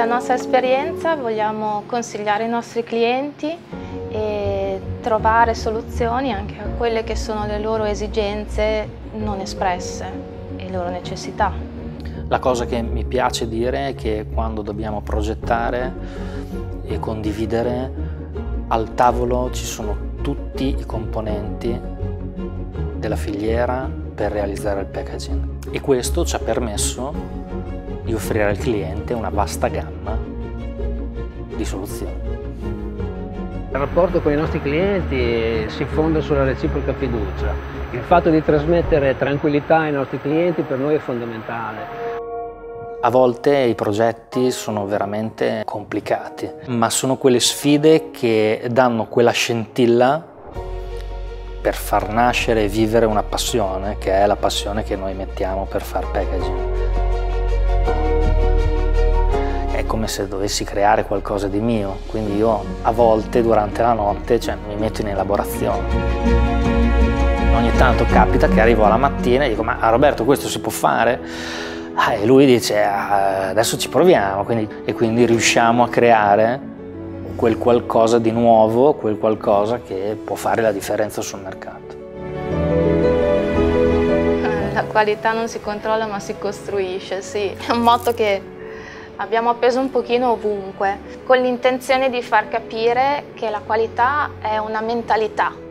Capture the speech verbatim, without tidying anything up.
nostra esperienza vogliamo consigliare ai nostri clienti e trovare soluzioni anche a quelle che sono le loro esigenze non espresse e le loro necessità. La cosa che mi piace dire è che quando dobbiamo progettare e condividere, al tavolo ci sono tutti i componenti della filiera per realizzare il packaging, e questo ci ha permesso di offrire al cliente una vasta gamma di soluzioni. Il rapporto con i nostri clienti si fonda sulla reciproca fiducia. Il fatto di trasmettere tranquillità ai nostri clienti per noi è fondamentale. A volte i progetti sono veramente complicati, ma sono quelle sfide che danno quella scintilla per far nascere e vivere una passione, che è la passione che noi mettiamo per far packaging. È come se dovessi creare qualcosa di mio, quindi io a volte durante la notte cioè, mi metto in elaborazione. Ogni tanto capita che arrivo alla mattina e dico: ma Roberto, questo si può fare? Ah, e lui dice: ah, adesso ci proviamo, quindi, e quindi riusciamo a creare quel qualcosa di nuovo, quel qualcosa che può fare la differenza sul mercato. La qualità non si controlla ma si costruisce, sì. È un motto che abbiamo appeso un pochino ovunque, con l'intenzione di far capire che la qualità è una mentalità.